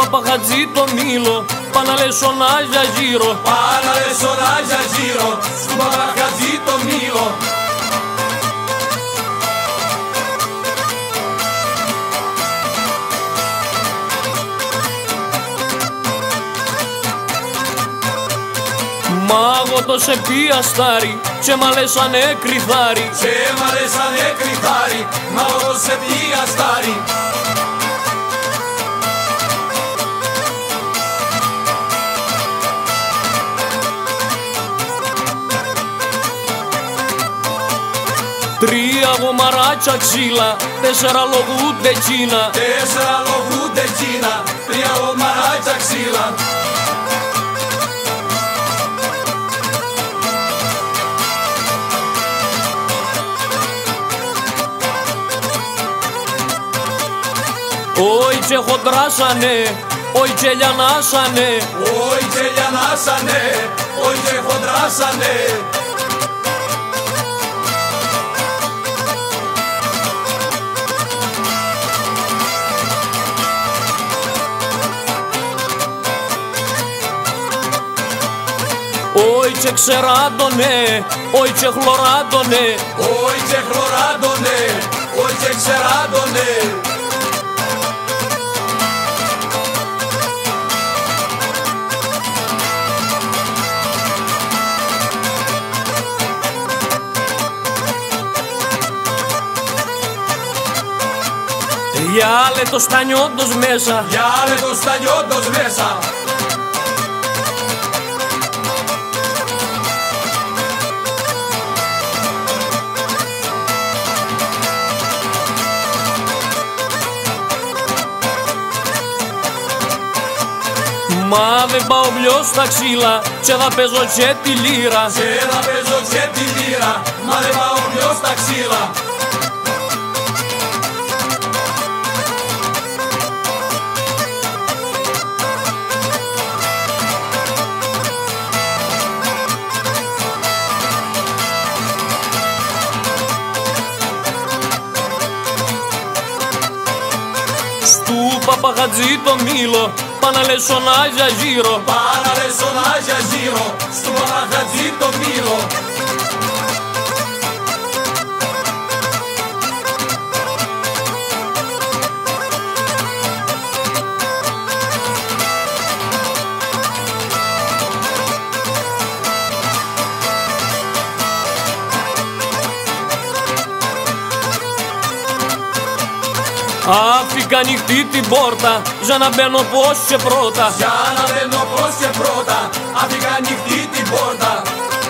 Papahadzi το μήλο, παναλεσονάζια γύρω. Παναλεσονάζια γύρω, στου Papahadzi το μήλο. Μάγωτο σε πιαστάρι, και μαλέσανε κρυθάρι. Και μαλέσανε κρυθάρι, μάγωτο σε πιαστάρι. Τρία γομαράτσια ξύλα, 4 λογούνται Κίνα. 4 λογούνται Κίνα, 3 γομαράτσια ξύλα. Όι και χοντράσανε, όι και λιανάσανε. Όι και λιανάσανε, όι και χοντράσανε. Όι και ξεράντωνε, όι και χλωράντωνε. Όι και χλωράντωνε, όι και ξεράντωνε. Γιάλε το στανιόντος μέσα, γιάλε το στανιόντος μέσα. Μα δεν πάω μπλιό στα ξύλα, και θα παίζω και τη λύρα. Και θα παίζω και τη λύρα, μα δεν πάω μπλιό στα ξύλα. Στου Papahadzi το μήλο, παναλεσονάζια γύρω. Παναλεσονάζια γύρω, στου Papahadzi το μήλο. Άφηκα ανοιχτή την πόρτα, για να μπαίνω πώς και πρώτα. Για να μπαίνω πώς και πρώτα, άφηκα ανοιχτή την πόρτα.